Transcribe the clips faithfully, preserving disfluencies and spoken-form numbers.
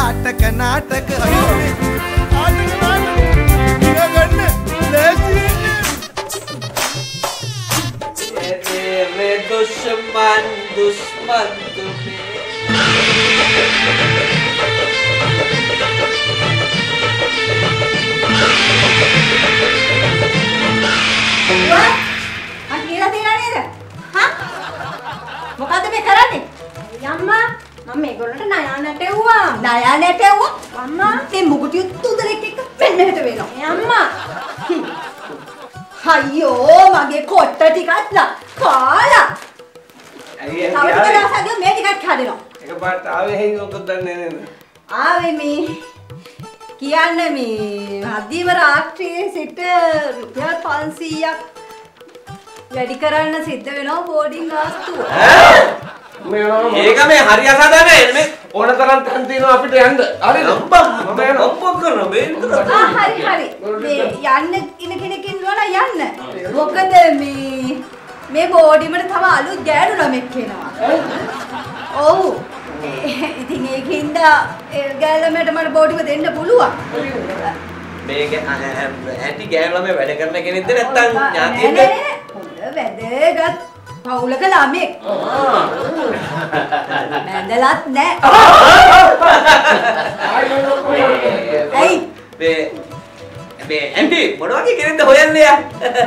नाटक नाटक नाटक तेरे दुश्मन दुश्मन तुम्हें මොකද මේ කරන්නේ? යම්මා මම මේගොල්ලන්ට ණයා නැටෙව්වා. ණයා නැටෙව්වා? අම්මා මේ මුගුටිය තුදලෙක් එක්ක මෙන්න මෙහෙට වෙනවා. යම්මා. අයියෝ මගේ කොට්ට ටිකක් ලා කාලා. අයියේ තව ටික දවසක් මේ ටිකක් කඩනවා. එකපාරට ආවේ හේයි මොකද දන්නේ නේද? ආවේ මේ කියන්නේ මේ මධ්‍යම රාත්‍රියේ සිට රුපියල් පන්සීයක් වැඩි කරන්න සිද්ධ වෙනවා බෝඩින් ගාස්තුව. ඒක මේ හරි අසාධාරණයි මේ ඕන තරම් තන් තියෙනවා අපිට යන්න. හරිද? අම්බා මම යනවා. අම්බා කරනවා මේ විතර. ආ හරි හරි. මේ යන්න ඉන කෙනෙක් ඉන්නවනම් යන්න. මොකද මේ මේ බෝඩිමට තව අලුත් ගෑනු ළමෙක් එනවා. ඔව්. ඉතින් ඒකින්ද ඒ ගෑනු මට බෝඩිම දෙන්න පුළුවන්. මේක ඇටි ගෑනු ළමයි වැඩ කරන කෙනෙක්ද නැත්නම් ඥාතියෙක්ද? වැදගත් පවුලක ළමෙක්. මැදලත් නෑ. ඇයි? මේ මේ ඇන්ටි මොන වගේ කෙනෙක්ද හොයන්නේ යා?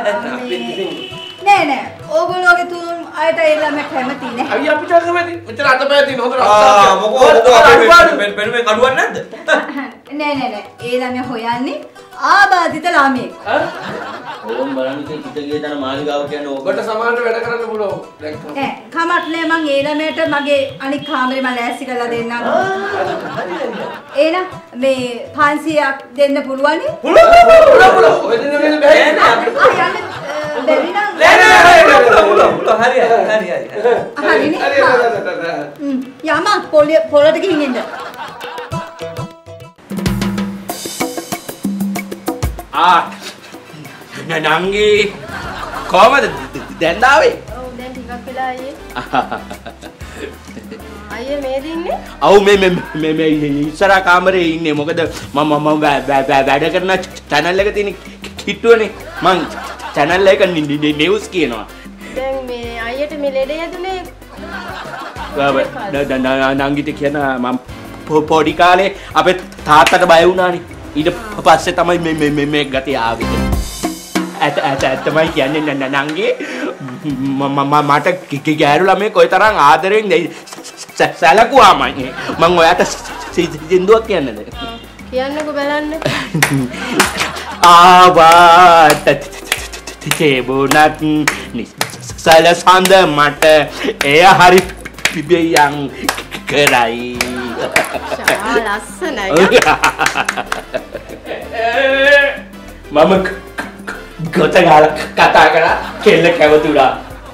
නෑ නෑ. ඕගොල්ලෝගේ තුන් අයට ඒ ළමයා කැමති නෑ. අයිය අපිට කැමති. මෙතන අතපය තියෙන හොඳ ආ මොකෝ මෙන්න මෙන්න මේ කඩුවක් නැද්ද? නෑ නෑ නෑ. ඒ ළමයා හොයන්නේ ආබාධිත ළමෙක්. ඕම් බලන්න ඉතින් හිත ගිය තන මාලිගාව කියන්නේ ඕක. ඔබට සමානට වැඩ කරන්න පුළුවන්. දැක්කම. ඈ කමක් නෑ මං ඒ ළමයට මගේ අනික් කාමරේ මම ලෑස්ති කරලා දෙන්නම්. එහෙනම් මේ පන්සීයක් දෙන්න පුළුවන් නේ? පුළුවන් පුළුවන් පුළුවන්. ඔය දින වෙන බෑ. ආ යන්න බැරි නම් නෑ නෑ පුළුවන් පුළුවන් පුළුවන් හරි හරි හරි හරි. හරිනේ. හරි හරි. හ්ම් යම පොළේ පොළට ගිහින් එන්න. ආ නංගි කොහමද දැන් ආවේ? ඔව් දැන් ටිකක් වෙලා අයියේ. අයියේ මේ දින්නේ? ඔව් මේ මේ මේ මේ ඉස්සරහා කාමරේ ඉන්නේ. මොකද මම මම වැඩ කරන channel එක තියෙන කිට්ටුවනේ. මං channel එක නිවුස් කියනවා. දැන් මේ අයියට මේ ලෙඩ යදුනේ. නංගිට කියන මම පොඩි කාලේ අපේ තාත්තට බය වුණානේ. ඊට පස්සේ තමයි මේ මේ මේ ගතිය ආවේ. ඇත ඇත ඇත්තමයි කියන්නේ නංගි මට ගෑනු ළමයි කොයිතරම් ආදරෙන් සැලකුවාමයි. මං ඔයාට සින්දුවක් කියන්නද? කියන්නකෝ බලන්න. ආවාට තිබුණත් සලසඳ මට එය හරි පිබියන් කරයි. ශා ලස්සනයි. මම ගොත ගාලා කතා කරා කෙල්ල කැවතුණා.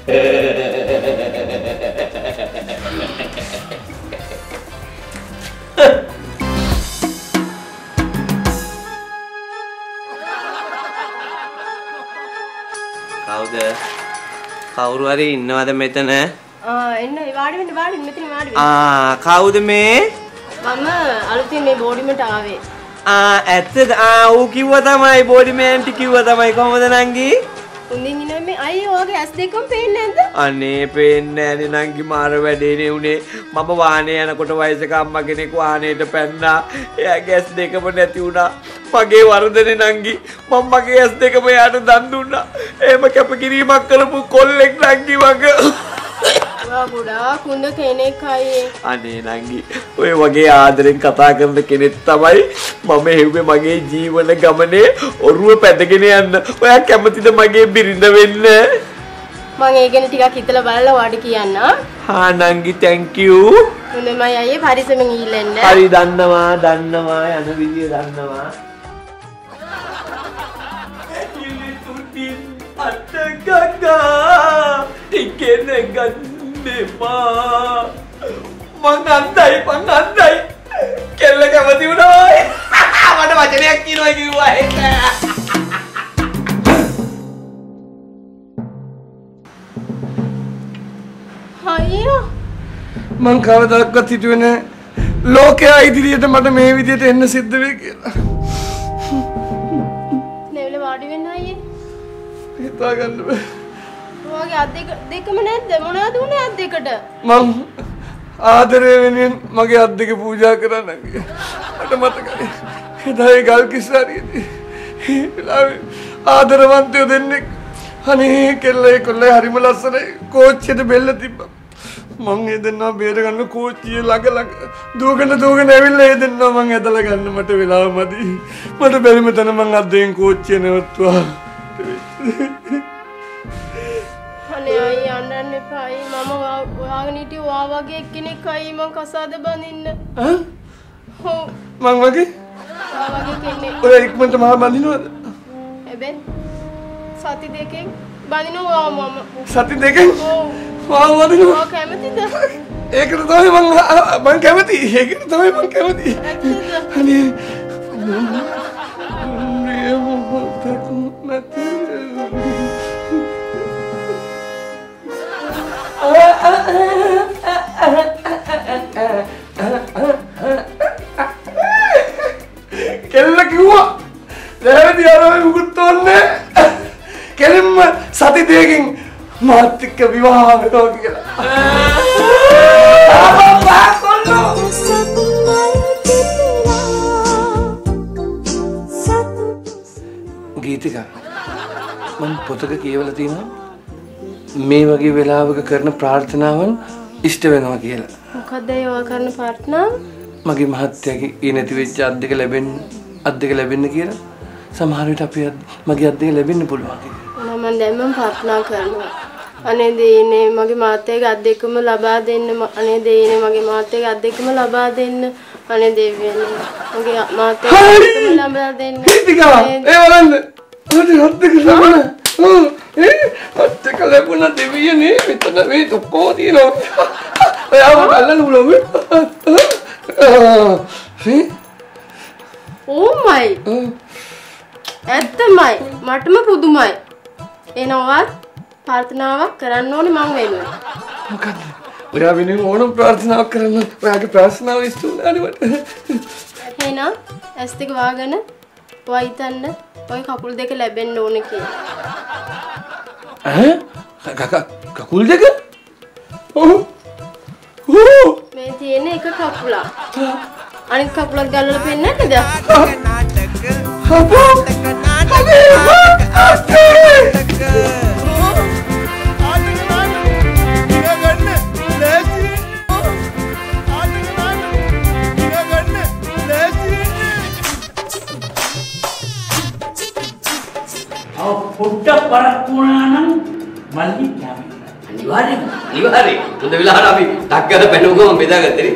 කවුද? කවුරු හරි ඉන්නවද මෙතන? ආ එන්න වාඩි වෙන්න වාඩි වෙන්න මෙතන වාඩි වෙන්න. ආ කවුද මේ? මම අලුතින් මේ බෝඩිමට ආවේ. ආ ඇත්තද? ආ ඌ කිව්වා තමයි බෝඩි මෑන්ටි කිව්වා තමයි. කොහමද නංගි? උන්දින් ඉන්නේ මේ අයියෝ ඔයගේ ඇස් දෙකම පේන්නේ නැද්ද? අනේ පේන්නේ නැනේ නංගි මාර වැඩේනේ උනේ. මම වාහනේ යනකොට වයසක අම්මා කෙනෙක් වාහනේට පැන්නා. එයාගේ ඇස් දෙකම නැති වුණා. මගේ වරදනේ නංගි. මම මගේ ඇස් දෙකම එයාට දන් දුන්නා. එහෙම කැපකිරීමක් කරපු කොල්ලෙක් නංගි වගේ. වා ගොඩාක් හොඳ කෙනෙක් අයියේ. අනේ නංගි ඔය වගේ ආදරෙන් කතා කරන කෙනෙක් තමයි මම හෙව්වේ මගේ ජීවන ගමනේ ඔරුව පැදගෙන යන්න. ඔයා කැමතිද මගේ බිරිඳ වෙන්න? මම ඒ ගැන ටිකක් හිතලා බලලා වාඩි කියන්න. හා නංගි thank you. හොඳයි අයියේ පරිස්සමෙන් ඉල්ලන්න. හරි දන්නවා දන්නවා යන විදිය දන්නවා. ඇකිලි තුටින් අත ගගා ඉගෙන ගන්නෙපා. මං අන්දයි මං අන්දයි කෙල්ල කැමති වුණා. මට වචනයක් කියනවා කිව්වා ඒක. අයියෝ මං කවදාවත් හිතුවේ නෑ ලෝකයා ඉදිරියට මට මේ විදියට එන්න සිද්ධ වෙයි කියලා. නෙවල වාඩි වෙන්න අයියේ. හිතා ගන්න බෑ. ඔයාගේ අත් දෙක දෙකම නැද්ද? මොනවද උනේ අත් දෙකට? මං ආදරේ වෙනින් මගේ අත් දෙක පූජා කරන්න ගියා. මට මතකයි. එදා ඒ ගල් කිස්සාරියේදී ආදරවන්තයෝ දෙන්නෙක් අනේ කෙල්ලේ කොල්ලේ හරිම ලස්සනයි කෝච්චියට බෙල්ල තිබ්බා. මං ඒ දෙන්නා බේර ගන්න කෝච්චිය ළඟ ළඟ දුවගෙන දුවගෙන ඇවිල්ලා ඒ දෙන්නා මං ඇදලා ගන්න මට වෙලාව මදි. මට බැරිම තැන මං අත් දෙකෙන් කෝච්චිය නැවතුවා. අනේ අයියා යන්න එපා. අයියේ මම ඔයාගෙන හිටියේ ඔයා වගේ එක්කෙනෙක් අයියේ මං කසාද බඳින්න. ඈ? ඔව්. මං වගේ? ඔයා වගේ කෙනෙක්. ඔය ඉක්මනට මහා බඳිනවද? හැබැයි සති දෙකෙන් බඳිනවා මම. සති දෙකෙන්? ඔව්. මාව වදිනවා. ඔයා කැමතිද? ඒකට තමයි මං මං කැමති. ඒකට තමයි මං කැමති. ඇත්තද? අනේ මේ මොහොතක් නැති. කෙල්ල කිව්වා දැහැවි ආරෝහි මුකුත් ඕනේ කෙලින්ම සති දෙකකින් මාත් එක්ක විවාහ වෙනවා කියලා. ගීතිකා මම පොතක කියවලා තියෙනවා මේ වගේ වෙලාවක කරන ප්‍රාර්ථනාවන් ඉෂ්ට වෙනවා කියලා. මොකද්ද ඒවා කරන ප්‍රාර්ථනාව? මගේ මහත්තයාගේ ඊ නැති වෙච්ච අත් දෙක ලැබෙන්න අත් දෙක ලැබෙන්න කියලා සමහර විට අපි මගේ අත් දෙක ලැබෙන්න පුළුවන් කියලා. මම දැන් මම ප්‍රාර්ථනා කරනවා. අනේ දෙයිනේ මගේ මාත්‍යාගේ අත් දෙකම ලබා දෙන්න. අනේ දෙයිනේ මගේ මාත්‍යාගේ අත් දෙකම ලබා දෙන්න. අනේ දෙවියනේ මගේ මාත්‍යාගේ අත් දෙකම ලබා දෙන්න. ගීතිකා ඒ බලන්න. අනේ අත් දෙක ලැබුණා. ඔව් ඒ අත් දෙක ලැබුණා දෙවියනේ මෙතන මේ ඔක්කොම තියෙනවා. ඔයාව බලන්න උලම. ඕමයි ඇත්තමයි මටම පුදුමයි. එනවත් ප්‍රාර්ථනාවක් කරන්න ඕනේ මං වෙනුවෙන්. මොකද්ද? ඔයා වෙනුවෙන් ඕනම ප්‍රාර්ථනාවක් කරන්න. ඔයාගේ ප්‍රාර්ථනාව ඉෂ්ට වුණානේ මට. එහෙනම් ඇස් දෙක වහගෙන ඔය හිතන්න ඔය කකුල් දෙක ලැබෙන්න ඕනේ කියලා. ඈ? කකුල් දෙක? ඔව්. ඔව්. මේ තියෙන එක කකුලක්. අනිත් කකුලක් ගල්වලා පෙන්නන්නද? අපෝ! පොඩ්ඩක් පරක් වුණා නම් මල්ලි කැමති. අනිවාර්යෙන් අනිවාර්යෙන් හොඳ වෙලාවට අපි ඩක්කල පැනුවම බෙදාගත්තනේ.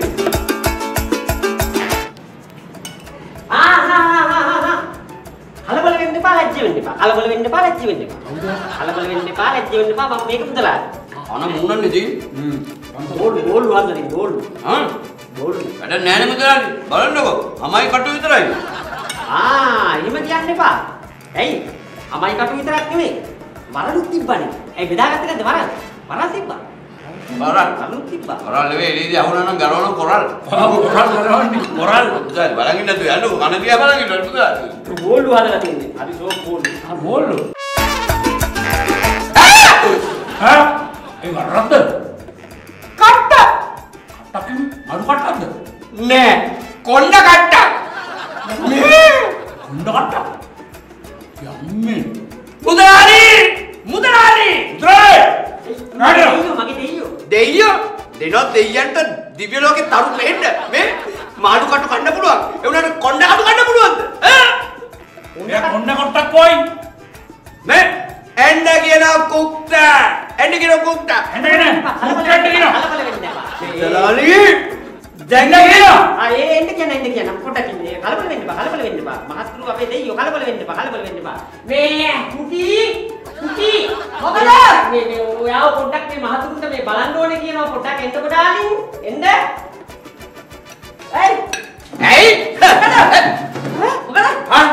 ආ හා හා හා හා කලබල වෙන්න එපා ලැජ්ජ වෙන්න එපා. කලබල වෙන්න එපා ලැජ්ජ වෙන්න එපා. කලබල වෙන්න එපා ලැජ්ජ වෙන්න එපා. මම මේක පුදලා. අන මූණන්නේ දී. හ්ම්. බෝල් බෝල් වන්දනේ බෝල්. ආ බෝල්. වැඩ නෑනේ මුදලාලි. බලන්නකෝ. අමයි කටු විතරයි. ආ එහෙම කියන්න එපා. ඇයි? අමයි කටු විතරක් නෙමෙයි. වරලුත් තිබ්බනේ. ඇයි බෙදාගත්තේ නැද්ද වරල්? වරල් තිබ්බා. වරල් වරලුත් තිබ්බා. කොරල් නෙවෙයි එළියදී අහුණා නම් ගලවන කොරල්. කොරල් කරවන්නේ කොරල්. මුදල් බලන් ඉන්න තු යන්නකෝ කන දිහා බලන් ඉන්න මුදල්. බෝල් හදලා තියෙන්නේ. හරි සෝක් බෝල්. ආ බෝල්. ආ! ඒ වරද්ද. කට්ට. කට්ටකින් අරු කට්ටක්ද? නෑ කොණ්ඩ කට්ටක්. මේ කොණ්ඩ කට්ටක්. යම්මේ. මුදලාලි! මුදලාලි! ද්‍රේ! නඩේ මගේ දෙයියෝ. දෙයියෝ දෙනොත් දෙයියන්ට දිව්‍ය ලෝකේ තරු පෙන්න මේ මාඩු කටු කන්න පුළුවන්. ඒ උනාට කොණ්ඩ කටු කන්න පුළුවන්ද? ඈ? උන්ට කොණ්ඩ කට්ටක් කොයි? මේ එන්න කියන කුක්ට එන්න කියන කුක්ට එන්න කියන කලබල වෙන්න කියනවා. කලබල වෙන්න එපා. මුදලාලි! දැන් කියනවා. ආ ඒ එන්න කියන එන්න කියන පොඩක් ඉන්නේ. කලබල වෙන්න එපා. කලබල වෙන්න එපා. මහත්තුරු අපේ දෙයියෝ කලබල වෙන්න එපා. කලබල වෙන්න එපා. මේ කුටි කුටි මොකද? මේ මේ ඔයාව පොඩ්ඩක් මේ මහතුරුන්ට මේ බලන්න ඕනේ කියනවා පොඩ්ඩක් එන්නකො ඩාලින්. එන්න. ඇයි? ඇයි? මොකද? හා?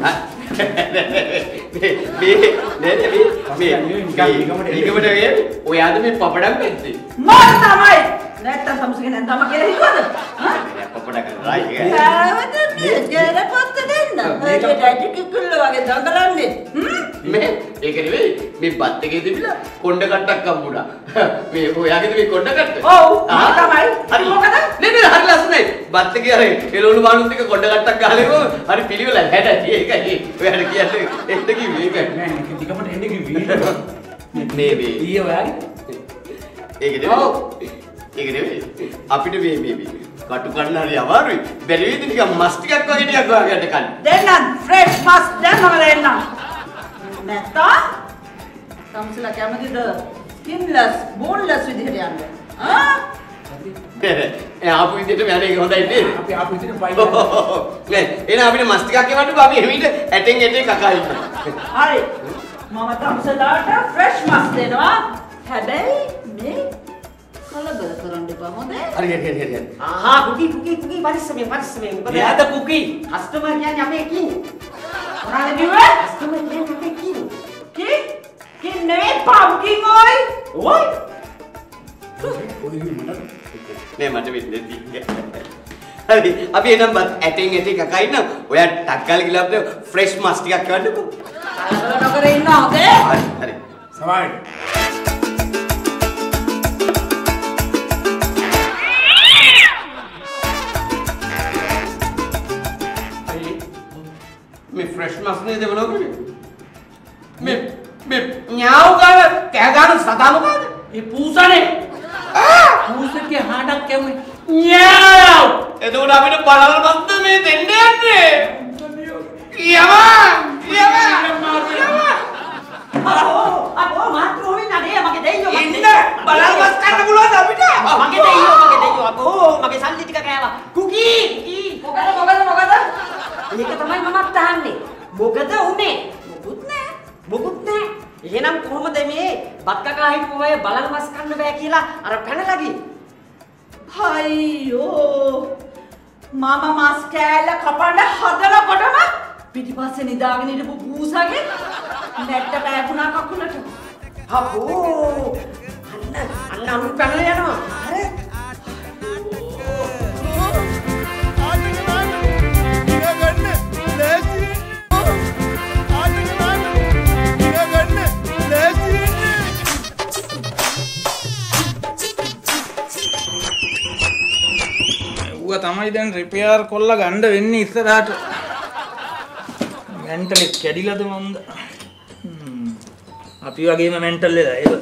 මේ මේ නේද මේ මේ නිකම්මට නිකම්මට වේ ඔයාද මේ පපඩම් පෙද්දේ මම තමයි නැත්තම් සම්සගෙන නැත්තම් කියලා හිතුවද? පපඩම් පැවතන්නේ ජර පොත්ත දෙන්න. ඒක ඩැඩි කිකුල්ල වගේ දඟලන්නේ. මේ ඒක නෙවෙයි මේ බත් එකේ තිබිලා කොණ්ඩ කට්ටක් හම්බුණා. මේ ඔයාගේ මේ කොණ්ඩ කට්ට. ඔව් මම තමයි. හරි මොකද? නේ නේ හරි ලස්සනයි. බත් එකේ අර එළවලු මානුත් එක කොණ්ඩ කට්ටක් ගහලේම හරි පිළිවෙල හැඩයි. ඒකයි. ඔයාට කියන්නේ එන්න කිව්වේ ඒකයි. නෑ නෑ ටිකකට එන්න කිව්වේ. නේ මේ ඊයේ ඔයාගේ ඒක නෙවෙයි. ඒක නෙවෙයි. අපිට මේ මේ මේ කටු කන්න හරි අමාරුයි. බැරි වේද නිකන් මස් ටිකක් වගේ ටිකක් ගහගන්න කන්න. දෙන්නම් ෆ්‍රෙෂ් මස් දැම්මම දෙන්නම්. නැත්නම් තමසලා කැමතිද ස්කින්ලස් බෝන්ලස් විදිහට යන්න. ආ? ඒ ආපු විදිහට මම ඒක හොඳයි නේද? අපි ආපු විදිහට ෆයින් නේ එහෙනම් අපිට මස් ටිකක් එවන්නකෝ අපි එහිමිට ඇටෙන් ඇටේ කකා ඉන්න. හරි. මම තමසලාට ෆ්‍රෙෂ් මස් දෙනවා. හැබැයි මේ කලබල කරන්න එපා හොඳයි. හරි හරි හරි හරි. ආහා කුකි කුකි කුකි පරිස්සමෙන් පරිස්සමෙන්. එයාද කුකි කස්ටමර් කියන්නේ අපේ කින්. මොනවද කිව්වේ? කස්ටමර් කියන්නේ අපේ කින්. කින්? කින් නෙවෙයි පම්කින් ඔයි. ඔයි. නේ මට වෙන්නේ හරි අපි එනම් බත් ඇටෙන් ඇටේ කකා ඉන්න. ඔයා ටක් ගාලා ගිහලා අපිට ෆ්‍රෙෂ් මස් ටිකක් එවන්නකෝ. කලබල නොකර ඉන්න හොඳේ. හරි හරි. සමායි මේ ෆ්‍රෙෂ් මස් නේද බලන්න. මේ මේ ඥාව ගාන කෑ ගන්න සතා මොකද? ඒ පූසනේ පූසකේ හාඩක් කැවුවේ ඥාව එතකොට අපිට බලන්න බද්ද මේ දෙන්න යන්නේ. යමා යමා අහෝ අහෝ මාත්‍රෝ වෙන්නේ නැහැ මගේ දෙයියෝ ඉන්න බලන්න මස් කන්න පුළුවන්ද අපිට? මගේ දෙයියෝ මගේ දෙයියෝ අකෝ මගේ සල්ලි ටික කෑවා කුකි මොකද මොකද මොකද? ඒක තමයි මමත් අහන්නේ මොකද උනේ මොකුත් නෑ මොකුත් නෑ එහෙනම් කොහොමද මේ බත් කකා හිටපු අය බලන මස් කන්න බෑ කියලා අර පැනලා ගියේ අයියෝ මම මස් කෑල්ල කපන්න හදනකොටම පිටිපස්සේ නිදාගෙන හිටපු පූසගේ නැට්ට පෑගුණා කකුලට. අපෝ අන්න අන්න අමුරු පැනලා යනවා අර ඌව තමයි දැන් රිපෙයාර් කොල්ල ගන්න වෙන්නේ ඉස්සරහට. මෙන්ටලි කැඩිලාද මන්ද? අපි වගේම මෙන්ටල් වෙලා ඒක.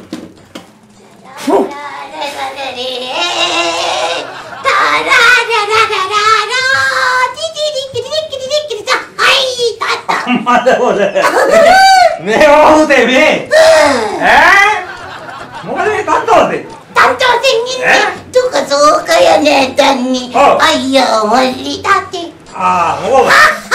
මදවල මේ වහුතේ මේ ඈ මොකද මේ තන්තෝසේ තන්තෝසෙන් ඉන්නේ දුක සෝකය නැතන්නේ අයියෝ වල්ලි තාත්තේ ආ මොකද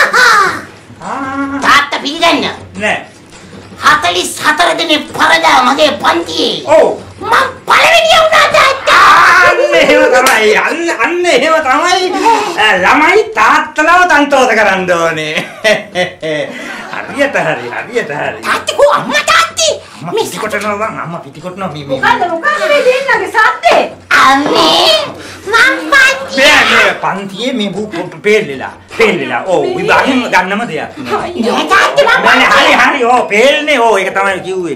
තාත්තා පිළිගන්න නෑ හතළිස් හතර දෙනෙක් පරදා මගේ පන්තියේ ඔව් මම පළවෙනිය වුණා තාත්තා අන්න එහෙම තමයි අන්න අන්න එහෙම තමයි ළමයි තාත්තලාව තන්තෝස කරන්න ඕනේ හරියට හරි හරියට හරි තාත්තා කෝ අම්මා තාත්තේ මේ පිටිකොටනවා බං අම්මා පිටිකොටනවා මේ මේ මොකද මොකද මේ දෙන්නගේ සද්දේ? අම්මේ මම පන්තියේ මේ මේ පන්තියේ මේ බු පෙල්ලලා පෙල්ලලා ඔව් විභාගෙන් ගන්නම දෙයක් නෑ තාත්තා මම නෑ හරි හරි ඔව් පෙල්නේ ඔව් ඒක තමයි කිව්වේ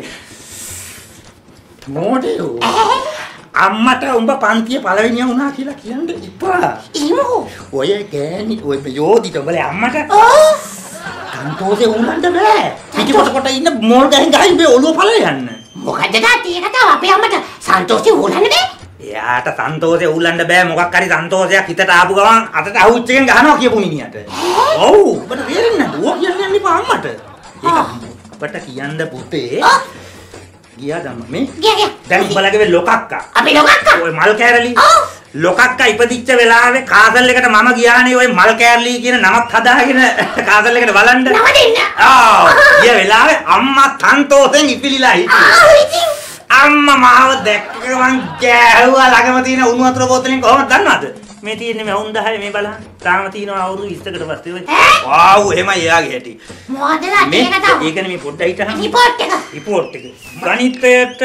මොඩේ අම්මට උඹ පන්තියේ පළවෙනියා වුණා කියලා කියන්න ඉපා ඉමෝ ඔය ගෑණි ඔය යෝදිට උඹලේ අම්මට ඕ තන්තෝසේ උලන්න බෑ පිටිකොට කොට ඉන්න මෝල් ගහින් ගහින් මේ ඔළුව පළ යන්න මොකද තාත්තේ ඒක තමයි අපේ අම්මට සන්තෝෂේ උලන්නේ බෑ එයාට සන්තෝෂේ උලන්න බෑ මොකක් හරි සන්තෝෂයක් හිතට ආපු ගමන් අතට අහුච්ච එකෙන් ගහනවා කියපු මිනිහට ඔව් ඔබට තේරෙන්නේ නැද්ද ඕක කියන්නේ යන්න එපා අම්මට ඒක අපට කියන්න පුතේ ගියා දම්ම මේ ගියා ගියා දැන් උඹලගේ ලොකක්කා අපි ලොකක්කා ඔය මල් කෑරලි ඔව් ලොකක්කා ඉපදිච්ච වෙලාවේ කාසල් එකට මම ගියානේ ඔය මල් කෑරලි කියන නමක් හදාගෙන කාසල් එකට බලන්න නම දෙන්න ආ ගිය වෙලාවේ අම්මා සන්තෝෂෙන් ඉපිලිලා හිටියේ ආ ඉතින් අම්මා මාව දැක්ක ගමන් ගෑහුවා ළඟම තියෙන උණු වතුර බෝතලෙන් කොහොමද දන්නවද මේ තියෙන්නේ මවුන් දහය මේ බලන්න තාම තියෙනවා අවුරුදු විස්සකට පස්සේ ඔය වාව් එහෙමයි එයාගේ හැටි මොකද තාත්තේ ඒක තමයි ඒකනේ මේ පොඩ්ඩක් හිටහම රිපෝට් එක රිපෝට් එක ගණිතයට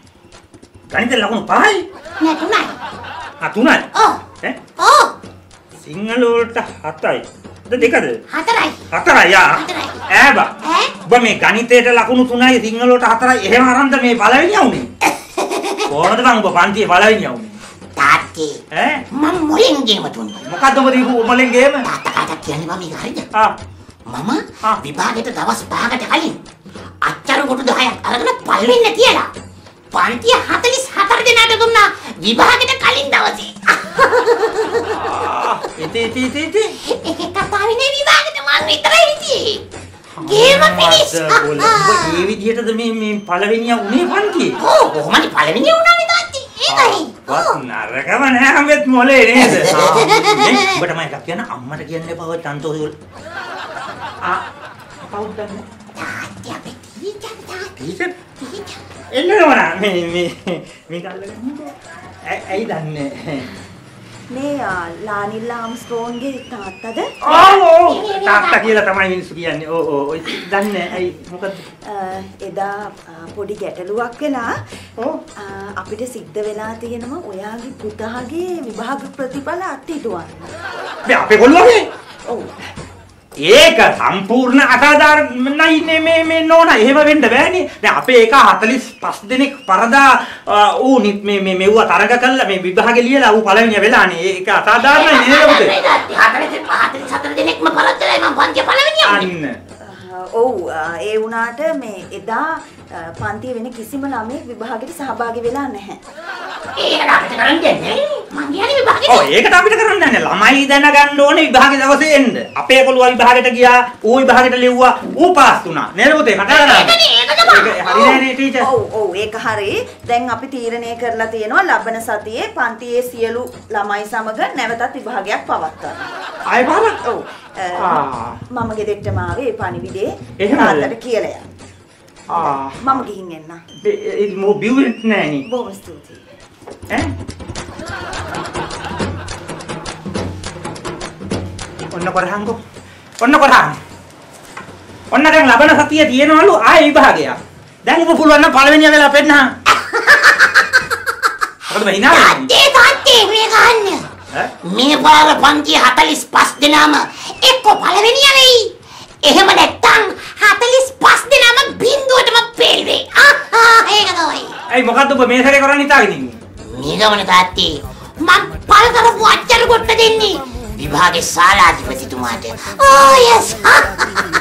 ගණිත ලකුණු පහයි නෑ තුනයි ආ තුනයි ඔව් ඈ ඔව් සිංහල වලට හතයි. දෙකද? හතරයි. හතරයි යා. ඈ බා. ඈ? ඔබ මේ ගණිතයට ලකුණු තුනයි සිංහල වලට හතරයි එහෙම අරන්ද මේ පළවෙනි යවුනේ? කොහොමද බං ඔබ පන්තියේ පළවෙනි යවුනේ? තාත්තේ. ඈ? මම මොලෙන් ගේම දුන්නා. මොකද්ද ඔබ දීපු මොලෙන් ගේම? තාත්තාට කියන්නේ මම මේක හරිද? ආ. මම විභාගෙට දවස් පහකට කලින් අච්චර කොට දහයක් අරගෙන පල්වෙන්න තියලා පන්තිය හතළිස් හතර දෙනාට දුන්නා විභාගෙට කලින් දවසේ. ඉතින් ඉතින් ඉතින් ඉතින් ඒක කතාවේ නේ විභාගෙට මම විතරයි හිටියේ. ගේම ෆිනිෂ්. ඔබ මේ විදිහටද මේ මේ පළවෙනියා උනේ පන්තියේ? ඔව් කොහොමද පළවෙනිය උනානේ තාත්තේ? ඒකයි. වත් නරකම නෑ හැමෙත් මොලේ නේද? ඔබට මම එකක් කියන්න අම්මට කියන්න එපා ඔය තන්තෝරි වල. ආ කවුද දන්නේ? තාත්තේ අපේ ටීචර් තාත්තේ. ටීචර්? එන්නවනා මේ මේ මේ කල්ලගෙන ඇයි දන්නේ? මේ ලානිල් ආම්ස්ට්‍රෝන්ගේ තාත්තද? ඔව් ඔව් තාත්තා කියලා තමයි මිනිස්සු කියන්නේ. ඔව් ඔව් ඔය දන්නේ ඇයි මොකද? එදා පොඩි ගැටලුවක් වෙලා අපිට සිද්ධ වෙලා තියෙනවා ඔයාගේ පුතාගේ විභාග ප්‍රතිඵල අත්හිටුවන්න. මේ අපේ කොල්ලෝගේ? ඔව්. ඒක සම්පූර්ණ අසාධාරණයි නේ මේ මේ නෝනා. එහෙම වෙන්න බෑනේ. දැන් අපේ එක හතළිස් පහ දෙනෙක් පරදා ඌ මේ මේ මෙව්ව තරග කළා මේ විභාගෙ ලියලා ඌ පළවෙනිය වෙලානේ. ඒක අසාධාරණයි නේද පුතේ? හතළිස් හතළිස් හතර දෙනෙක්ම පරද්දලා මම පන්තිය පළවෙනිය වුණේ. අන්න. ඔව් ඒ වුණාට මේ එදා පන්තියේ වෙන කිසිම ළමයෙක් විභාගෙට සහභාගී වෙලා නැහැ. ඒක අපිට කරන්න දෙන්නේ මං කියන්නේ විභාගෙට. ඔව් ඒකට අපිට කරන්න නැහැ. ළමයි දැනගන්න ඕනේ විභාගෙ දවසේ එන්න. අපේ කොළුවා විභාගෙට ගියා, ඌ විභාගෙට ලිව්වා, ඌ පාස් වුණා. නේද පුතේ? කතා කරන්නේ. ඒක තමයි. හරි නෑනේ ටීචර්. ඔව් ඔව් ඒක හරි. දැන් අපි තීරණය කරලා තියෙනවා ලබන සතියේ පන්තියේ සියලු ළමයි සමග නැවතත් විභාගයක් පවත්වන්න. ආයෙ පාරක්. ඔව්. මම ගෙදරටම ආවේ පණිවිඩේ එහෙමද? තාත්තට කියලා යන්න. ආ මම ගිහින් එන්නම්. ඒ මෝ බිව්වෙත් නෑනේ. බොහොම ස්තුතියි. ඈ? ඔන්න කරහන්කෝ. ඔන්න කරහන්. ඔන්න දැන් ලබන සතියේ තියෙනවලු ආයෙ විභාගයක්. දැන් ඔබ පුළුවන් නම් පළවෙනිය වෙලා පෙන්නහන්. මොකද මේ hina වෙන්නේ? තාත්තේ තාත්තේ මේ ගන්න. ඈ? මේ පාර පන්තිය හතළිස් පහ දෙනාම එක්ක පළවෙනිය වෙයි. එහෙම නැත්තම් හතළිස් පහ දෙනාම බින්දුවටම ෆේල් වෙයි. ආහා ඒක තමයි. ඇයි මොකද්ද ඔබ මේ සැරේ කරන්න හිතාගෙන ඉන්නේ? මේ ගමන තාත්තේ මම පල් කරපු අච්චර කොට දෙන්නේ විභාගේ ශාලාධිපතිතුමාට. ඕ යස්.